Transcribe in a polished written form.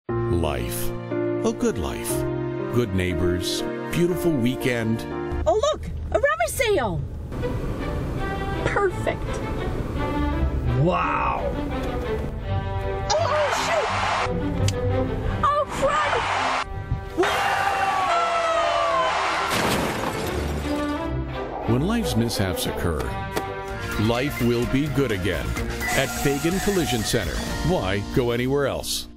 Life. A good life. Good neighbors. Beautiful weekend. Oh, look! A rubber sale! Perfect. Wow! Oh, shoot! Oh, crud! When life's mishaps occur, life will be good again. At Fagan Collision Center. Why go anywhere else?